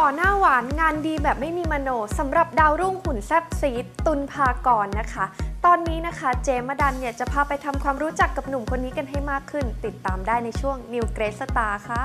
อหน้าหวานงานดีแบบไม่มีมโนสำหรับดาวรุ่งหุ่นแซ่บซีดตุลภากรนะคะตอนนี้นะคะเจมส์ดันเนี่ยจะพาไปทำความรู้จักกับหนุ่มคนนี้กันให้มากขึ้นติดตามได้ในช่วง New Great Star ค่ะ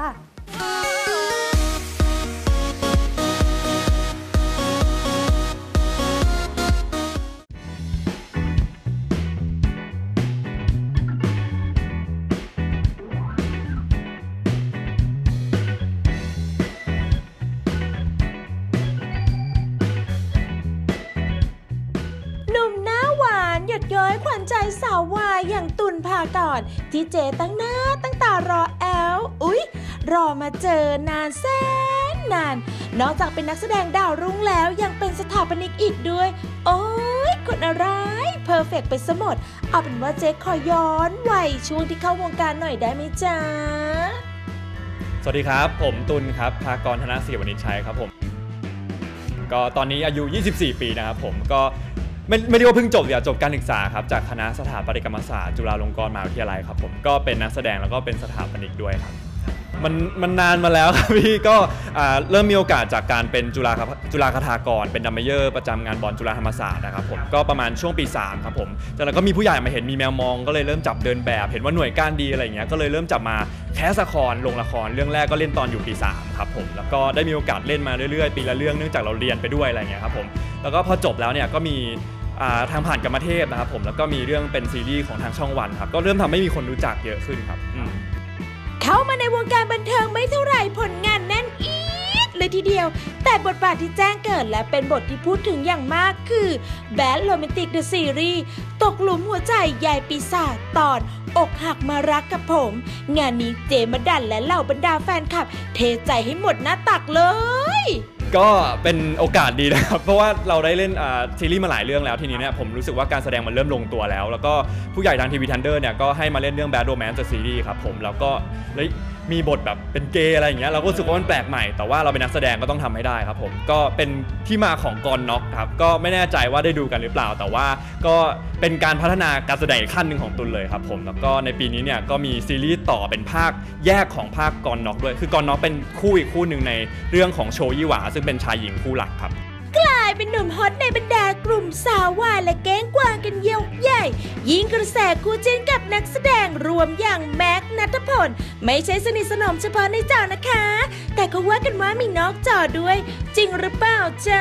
หยดย้อยขวัญใจสาววายอย่างตุลภากรที่เจตั้งหน้าตั้งตารอแอลรอมาเจอนานแสนนานนอกจากเป็นนักแสดงดาวรุ่งแล้วยังเป็นสถาปนิกอีกด้วยโอ้ยคนอะไรเพอร์เฟกต์ไปซะหมดเอาเป็นว่าเจ๊ขอย้อนวัยช่วงที่เข้าวงการหน่อยได้ไหมจ๊ะสวัสดีครับผมตุลครับภากร ธนศิริวณิชชัยครับผมก็ตอนนี้อายุ24ปีนะครับผมก็ไม่ได้ว่าเพิ่งจบจบการศึกษาครับจากคณะสถาปัตยกรรมศาสตร์จุฬาลงกรณ์มหาวิทยาลัยครับผมก็เป็นนักแสดงแล้วก็เป็นสถาปนิกด้วยครับมันนานมาแล้วครับพี่ก็เริ่มมีโอกาสจากการเป็นจุฬาคทากรเป็นดัมเมเยอร์ประจำงานบอลจุฬาธรรมศาสตร์นะครับผมก็ประมาณช่วงปี3ครับผมจากนั้นก็มีผู้ใหญ่มาเห็นมีแมวมองก็เลยเริ่มจับเดินแบบเห็นว่าหน่วยก้านดีอะไรอย่างเงี้ยก็เลยเริ่มจับมาแคสละครลงละครเรื่องแรกก็เล่นตอนอยู่ปี3ครับผมแล้วก็ได้มีโอกาสเล่นมาเรื่อยๆปีละเรื่องเนื่องจากเราเรียนไปด้วยอะไรอย่างเงี้ยครับผมแล้วก็พอจบแล้วเนี่ยก็มีทางผ่านกรรมเทพนะครับผมแล้วก็มีเรื่องเป็นซีรีส์ของทางช่องวันครับก็เริ่มทำให้มีคนรู้จักเยอะขึ้นครับเข้ามาในวงการบันเทิงไม่เท่าไหร่ผลงานแน่นอีดเลยทีเดียวแต่บทบาทที่แจ้งเกิดและเป็นบทที่พูดถึงอย่างมากคือ Bad Romantic The Series ตกหลุมหัวใจยายปีศาจตอนอกหักมารักกับผมงานนี้เจมส์ดันและเหล่าบรรดาแฟนคลับเทใจให้หมดหน้าตักเลยก็เป็นโอกาสดีนะครับเพราะว่าเราได้เล่นซีรีส์มาหลายเรื่องแล้วทีนี้เนี่ยผมรู้สึกว่าการแสดงมันเริ่มลงตัวแล้วก็ผู้ใหญ่ทางทีวีทันเดอร์เนี่ยก็ให้มาเล่นเรื่อง Bad Romance The Series ครับผมแล้วก็มีบทแบบเป็นเกย์อะไรอย่างเงี้ยเราก็รู้สึกว่ามันแปลกใหม่แต่ว่าเราเป็นนักแสดงก็ต้องทำให้ได้ครับผมก็เป็นที่มาของกรน็อกครับก็ไม่แน่ใจว่าได้ดูกันหรือเปล่าแต่ว่าก็เป็นการพัฒนาการแสดงขั้นหนึ่งของตุลเลยครับผมแล้วก็ในปีนี้เนี่ยก็มีซีรีส์ต่อเป็นภาคแยกของภาคกรน็อกด้วยคือกรน็อกเป็นคู่อีกคู่หนึ่งในเรื่องของโชยี่หวาซึ่งเป็นชายหญิงคู่หลักครับกลายเป็นหนุ่มฮอตในบรรดากลุ่มสาววายและแก๊งกวางกันยกใหญ่ยิ่งกระแสคู่จิ้นกับนักแสดงรวมอย่างแม็กซ์ณัฐพลไม่ใช่สนิทสนมเฉพาะในจอนะคะแต่เขาว่ากันว่ามีนอกจอด้วยจริงหรือเปล่าจ๊ะ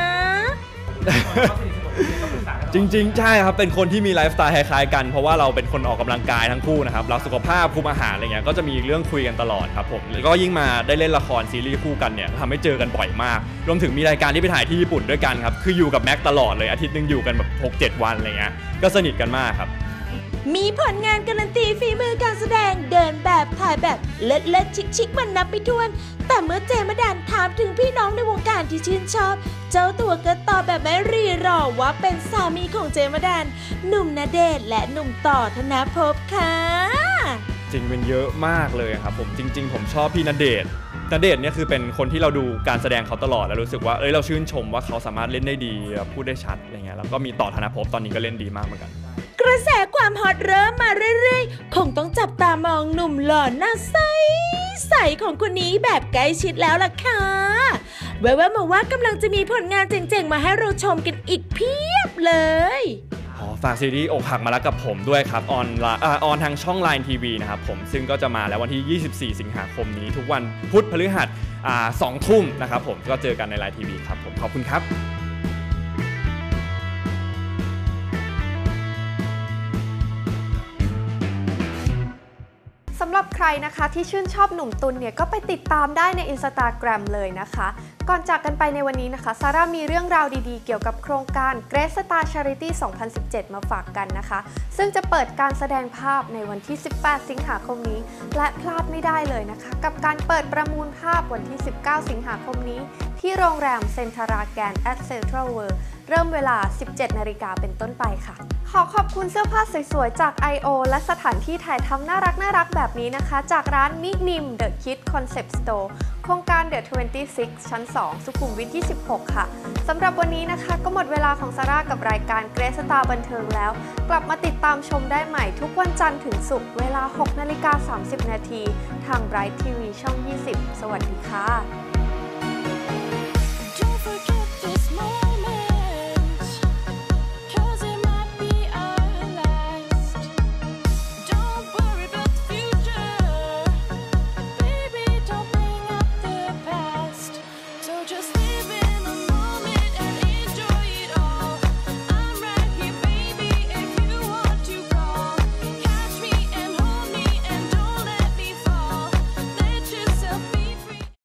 จริงๆใช่ครับเป็นคนที่มีไลฟ์สไตล์คล้ายๆกันเพราะว่าเราเป็นคนออกกำลังกายทั้งคู่นะครับรักสุขภาพคุมอาหารอะไรเงี้ยก็จะมีเรื่องคุยกันตลอดครับผมแล้วก็ยิ่งมาได้เล่นละครซีรีส์คู่กันเนี่ยทำให้เจอกันบ่อยมากรวมถึงมีรายการที่ไปถ่ายที่ญี่ปุ่นด้วยกันครับคืออยู่กับแม็กตลอดเลยอาทิตย์นึงอยู่กันแบบ 6-7 วันอะไรเงี้ยก็สนิทกันมากครับมีผลงานการันตีฝีมือการแสดงเดินแบบถ่ายแบบเลิศชิคๆมันนับไม่ถ้วนแต่เมื่อเจมส์ดันถามถึงพี่น้องในวงการที่ชื่นชอบเจ้าตัวก็ตอบแบบไม่รีรอว่าเป็นสามีของเจมส์ดันหนุ่มณเดชน์และหนุ่มต่อธนภพค่ะจริงเป็นเยอะมากเลยครับผมจริงๆผมชอบพี่ณเดชน์เนี่ยคือเป็นคนที่เราดูการแสดงเขาตลอดแล้วรู้สึกว่าเราชื่นชมว่าเขาสามารถเล่นได้ดีพูดได้ชัดอะไรเงี้ยแล้วก็มีต่อธนภพตอนนี้ก็เล่นดีมากเหมือนกันกระแสความฮอตเริ่มมาเรื่อยๆคงต้องจับตามองหนุ่มหล่อหน้าใสของคนนี้แบบใกล้ชิดแล้วล่ะค่ะแววๆมาว่ากำลังจะมีผลงานเจ๋งๆมาให้เราชมกันอีกเพียบเลยฝากซีรีส์อกหักมารักกับผมด้วยครับออนทางช่อง Line TV นะครับผมซึ่งก็จะมาแล้ววันที่24สิงหาคมนี้ทุกวันพุธพฤหัส2 ทุ่มนะครับผมก็เจอกันใน Line TV ครับผมขอบคุณครับสำหรับใครนะคะที่ชื่นชอบหนุ่มตุลเนี่ยก็ไปติดตามได้ใน Instagram เลยนะคะก่อนจากกันไปในวันนี้นะคะซาร่ามีเรื่องราวดีๆเกี่ยวกับโครงการ Great Star Charity 2017 มาฝากกันนะคะซึ่งจะเปิดการแสดงภาพในวันที่18สิงหาคมนี้และพลาดไม่ได้เลยนะคะกับการเปิดประมูลภาพวันที่19สิงหาคมนี้ที่โรงแรมเซ็นทราแกรนด์แอทเซ็นทรัลเวิลด์เริ่มเวลา 17 นาฬิกาเป็นต้นไปค่ะขอบคุณเสื้อผ้าสวยๆจาก I.O. และสถานที่ถ่ายทำน่ารักแบบนี้นะคะจากร้านมินิม The Kid Concept Store โครงการ The 26 ชั้น 2 สุขุมวิท 26 ค่ะสำหรับวันนี้นะคะก็หมดเวลาของซาร่ากับรายการ Great Star บันเทิงแล้วกลับมาติดตามชมได้ใหม่ทุกวันจันทร์ถึงศุกร์เวลา 6:30 นาทีทาง Bright TV ช่อง 20 สวัสดีค่ะ